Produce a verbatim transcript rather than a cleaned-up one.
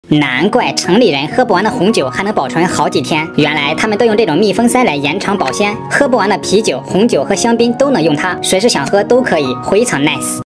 难怪城里人喝不完的红酒还能保存好几天，原来他们都用这种密封塞来延长保鲜。喝不完的啤酒、红酒和香槟都能用它，随时想喝都可以，非常 nice。